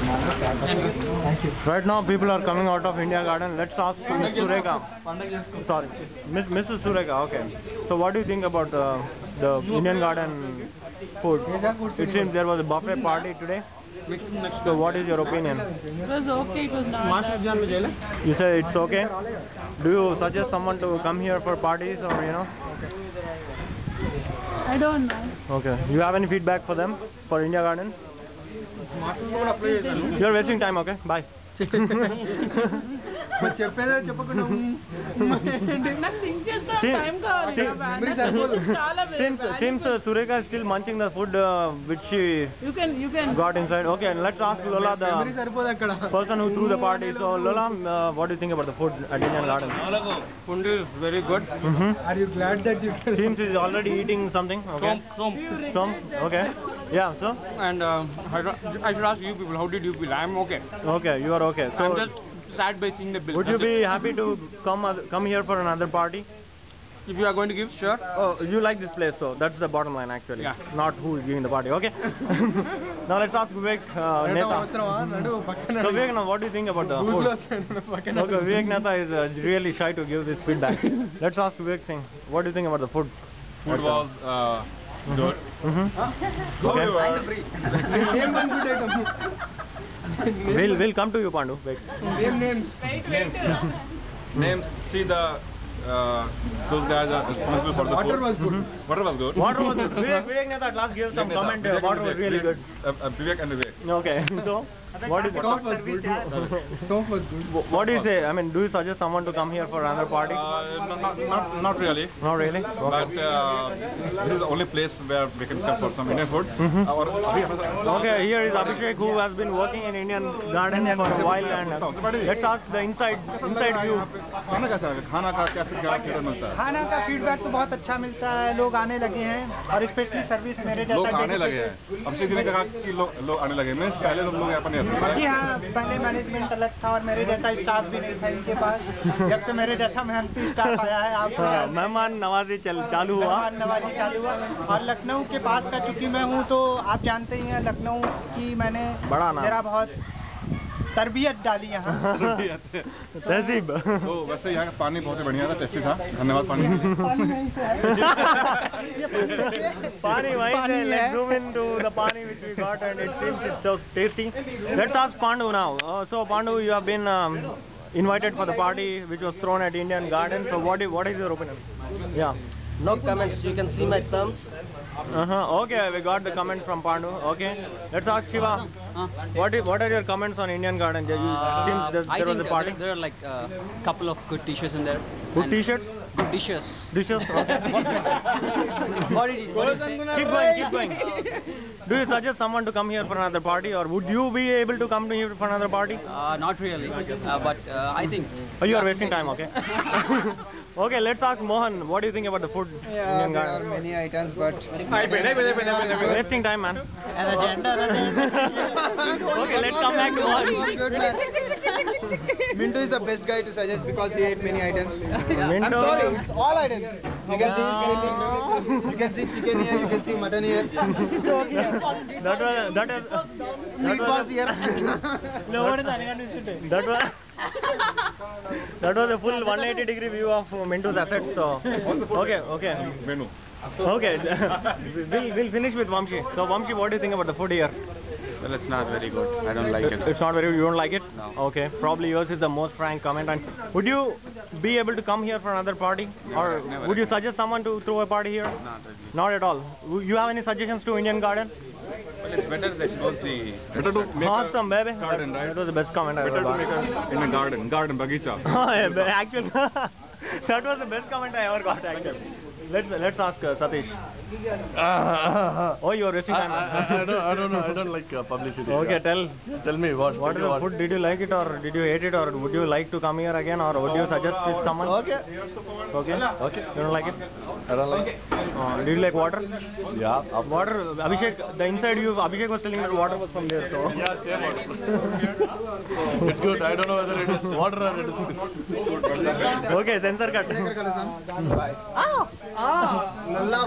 Thank you. Right now, people are coming out of India Garden. Let's ask Ms. Sureka. Sorry, Mrs. Sureka. Okay. So, what do you think about the Indian Garden food? It seems there was a buffet party today. So, what is your opinion? It was okay. It was not that. You say it's okay. Do you suggest someone to come here for parties, or I don't know. Okay. You have any feedback for them for India Garden? You're wasting time. Okay. Bye. Nothing, just not time call. Seems Sureka is still munching the food which she You can. got inside. Okay, let's ask Lola, the person who threw the party. So Lola, what do you think about the food at Indian Garden? Food is very good. Are you glad that you seems he's already eating something? Okay. Some. Okay. Yeah. So. And I should ask you people, how did you feel? I'm okay. Okay, you are okay. So. I'm just sad by seeing the bill. Would you be happy to come here for another party? If you are going to give, sure. Oh, you like this place, so that's the bottom line actually. Yeah. Not who is giving the party. Okay. Now let's ask Vivek Neta. So Vivek, now what do you think about the food? Okay, Vivek Neta is really shy to give this feedback. Let's ask Vivek Singh. What do you think about the food? Food was good. We'll come to you, Pandu. Wait. Names. See the those guys are responsible for the Water food. was good. Water was good. Water was good. Vivek Neta at last gave some comment. Water was really good. Vivek and Vivek. Okay. So, what is Soap was good. Soap was good. what do you say? I mean, do you suggest someone to come here for another party? Not really. Not really. But this is the only place where we can come for some Indian food. Okay, here is Abhishek, who has been working in Indian Garden for a while, and let's ask the inside view. खाना का क्या feedback मिलता है? खाना का feedback तो बहुत अच्छा मिलता है, लोग आने लगे हैं और स्पेशली सर्विस मेरे जैसा लोग आने लगे हैं। अभिषेक जी ने कहा कि लोग आने लगे। मैं पहले लोग यहाँ पर नहीं आते। जी हाँ, पहले मैनेजमेंट अलग था और मेरे जैसा स्टाफ भी नहीं था इनके पास। जब से मेरे जैसा मेहनती स्टाफ आया है, आपको मेहमान नवाजी चालू हुआ। मेहमान नवाजी चालू हुआ। और लखनऊ के पास का चूंकि मैं हूँ तो आप जानते ही हैं, लखनऊ की मैंने जरा बहुत तरबियत डाली यहाँ। तहजीब। तो वैसे यहाँ का पानी बहुत ही बढ़िया था, टेस्टी था। धन्यवाद पानी। Pani wise, let's zoom into the pani which we got, and it seems it's so tasty. Let's ask Pandu now. So Pandu, you have been invited for the party which was thrown at Indian Garden. So what is your opinion? Yeah. No comments, you can see my thumbs. Okay, we got the comment from Pandu. Okay. Let's ask Shiva. What are your comments on Indian Garden? There was a party. There are like a couple of good t-shirts in there. Good t-shirts? Good dishes. Dishes? Okay. What did you say? Keep going. Do you suggest someone to come here for another party, or would you be able to come here for another party? Not really, but I think... Oh, you are wasting time, okay? Okay, let's ask Mohan. What do you think about the food? Yeah, there are many items, but Wasting time, man. Okay, let's come back to Mohan. Mintu is the best guy to suggest because he ate many items. I'm Mintu. sorry, it's all items. You can see chicken here, you can see mutton here. That was a full 180-degree view of Mintu's assets. So, okay. Menu. Okay, we'll finish with Vamshi. So, Vamshi, what do you think about the food here? Well, it's not very good. I don't like it. It's not very. You don't like it? No. Okay, probably yours is the most frank comment. And would you be able to come here for another party, or never. would you suggest someone to throw a party here? Not really. Not at all. You have any suggestions to Indian Garden? Well, it's better that goes the... Better to make Awesome, baby. garden, right? That was the best comment I Better ever to got. make in a garden, bagicha. Actually, that was the best comment I ever got. Actually, let's ask Satish. Oh, you are wasting time. I don't know. I don't like publicity. Okay, Tell me what is the food? Did you like it, or did you hate it, or would you like to come here again, or would you suggest it someone? Okay. You don't like it? I don't like. Did you like water? Yeah. Water. Abhishek, the inside view. Abhishek was telling that water was from there. So. Yeah, same water. It's good. I don't know whether it is water or it is. Okay, censor cut. Okay,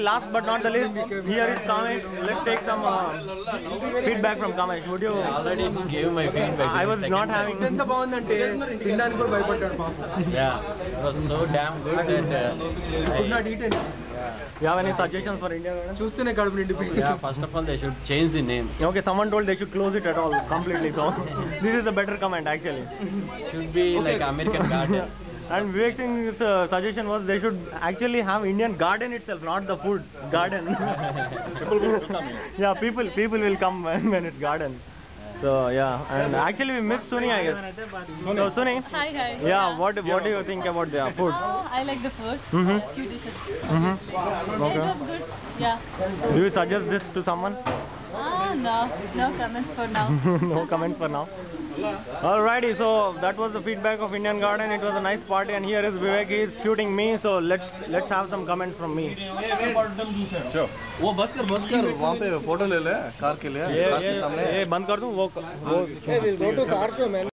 last but not the least, here is Kamesh. Let's take some feedback from Kamesh. Would you? Already gave my feedback. I was not having. ఎంత బాగుందంటే తినడానికి కూడా భయపడ్డాడు పాపం. Yeah, it was so damn good that Could not eat anything. You have any suggestions for Indian Garden? చూస్తేనే కడుపు నిండిపోయింది. yeah, first of all they should change the name. Okay, someone told they should close it at all completely. So this is a better comment actually. Should be like American Garden. And Vivek Singh's suggestion was they should actually have Indian garden itself, not the food garden. Yeah, people will come when it's garden. So yeah, and actually we missed Suni, I guess. So Suni, Hi, hi. yeah, what do you think about the food? I like the food. Mhm. Few dishes. Mhm. Yeah, Okay. it was good. Yeah. Do you suggest this to someone? No comments for now. No comment for now. Alrighty, so that was the feedback of Indian Garden. It was a nice party, and here is Vivek. He is shooting me, so let's have some comments from me. Sure. वो बस कर वहाँ पे photo ले ले car के लिए car के सामने ये बंद कर दूं वो Go to car show, man.